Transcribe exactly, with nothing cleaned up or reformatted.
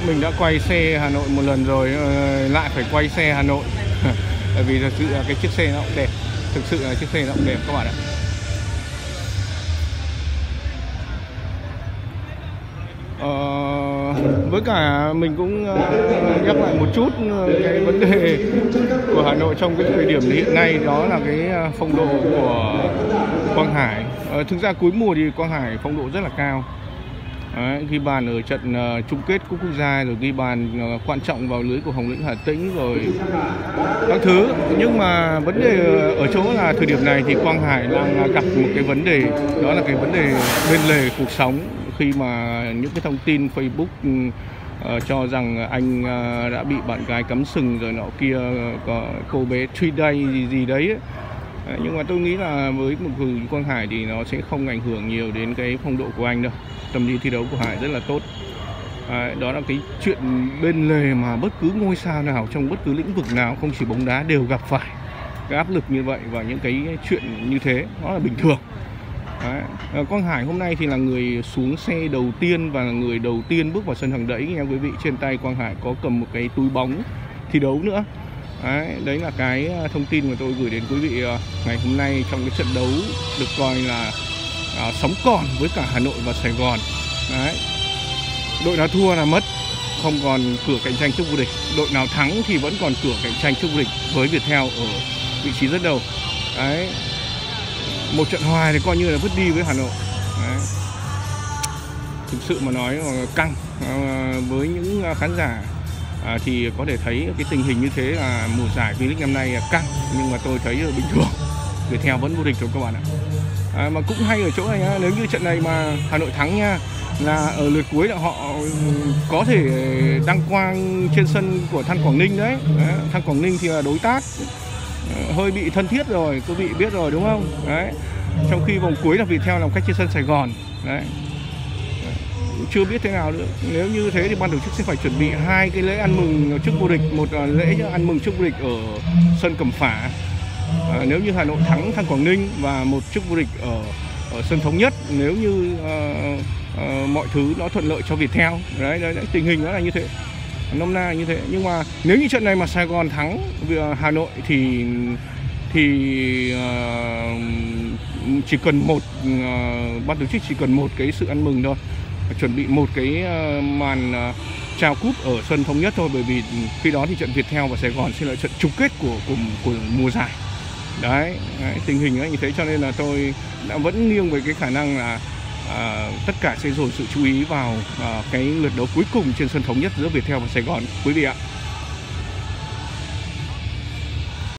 mình đã quay xe Hà Nội một lần rồi, lại phải quay xe Hà Nội. Bởi vì thật sự là cái chiếc xe nó cũng đẹp, thực sự là chiếc xe nó cũng đẹp các bạn ạ. Ờ, với cả mình cũng nhắc lại một chút cái vấn đề của Hà Nội trong cái thời điểm hiện nay, đó là cái phong độ của Quang Hải. Ờ, thực ra cuối mùa thì Quang Hải phong độ rất là cao. Đấy, ghi bàn ở trận uh, chung kết cúp quốc gia, rồi ghi bàn uh, quan trọng vào lưới của Hồng Lĩnh Hà Tĩnh rồi các thứ. Nhưng mà vấn đề ở chỗ là thời điểm này thì Quang Hải đang gặp một cái vấn đề, đó là cái vấn đề bên lề cuộc sống, khi mà những cái thông tin Facebook uh, cho rằng anh uh, đã bị bạn gái cắm sừng rồi nọ kia, có cô bé Truy Day gì gì đấy ấy. Nhưng mà tôi nghĩ là với một người Quang Hải thì nó sẽ không ảnh hưởng nhiều đến cái phong độ của anh đâu. Tầm nhìn thi đấu của Hải rất là tốt. À, đó là cái chuyện bên lề mà bất cứ ngôi sao nào trong bất cứ lĩnh vực nào, không chỉ bóng đá, đều gặp phải cái áp lực như vậy và những cái chuyện như thế, đó là bình thường. À, Quang Hải hôm nay thì là người xuống xe đầu tiên và là người đầu tiên bước vào sân hàng đẫy nha quý vị. Trên tay Quang Hải có cầm một cái túi bóng thi đấu nữa. Đấy, đấy là cái thông tin mà tôi gửi đến quý vị ngày hôm nay trong cái trận đấu được coi là à, sống còn với cả Hà Nội và Sài Gòn. Đấy. Đội nào thua là mất, không còn cửa cạnh tranh chức vô địch. Đội nào thắng thì vẫn còn cửa cạnh tranh chức vô địch với Viettel ở vị trí dẫn đầu. Đấy. Một trận hòa thì coi như là vứt đi với Hà Nội. Đấy. Thực sự mà nói căng à, với những khán giả. À, thì có thể thấy cái tình hình như thế là mùa giải V-League năm nay căng, nhưng mà tôi thấy bình thường, Viettel vẫn vô địch rồi các bạn ạ. À, mà cũng hay ở chỗ này nhá, nếu như trận này mà Hà Nội thắng nha, là ở lượt cuối là họ có thể đăng quang trên sân của Than Quảng Ninh đấy. Đấy, Than Quảng Ninh thì là đối tác hơi bị thân thiết rồi, quý vị biết rồi đúng không? Đấy, trong khi vòng cuối là Viettel làm khách trên sân Sài Gòn. Đấy. Chưa biết thế nào nữa. Nếu như thế thì ban tổ chức sẽ phải chuẩn bị hai cái lễ ăn mừng chức vô địch, một lễ ăn mừng chức vô địch ở sân Cẩm Phả à, nếu như Hà Nội thắng Than Quảng Ninh, và một chức vô địch ở ở sân Thống Nhất nếu như uh, uh, mọi thứ nó thuận lợi cho Viettel. Đấy, đấy, đấy, tình hình nó là như thế, nôm na như thế. Nhưng mà nếu như trận này mà Sài Gòn thắng Hà Nội thì thì uh, chỉ cần một uh, ban tổ chức chỉ cần một cái sự ăn mừng thôi, chuẩn bị một cái uh, màn uh, trao cúp ở sân Thống Nhất thôi, bởi vì khi đó thì trận Viettel và Sài Gòn sẽ là trận chung kết của của, của mùa giải. Đấy, đấy, tình hình ấy như thế, cho nên là tôi đã vẫn nghiêng về cái khả năng là uh, tất cả sẽ dồn sự chú ý vào uh, cái lượt đấu cuối cùng trên sân Thống Nhất giữa Viettel và Sài Gòn quý vị ạ.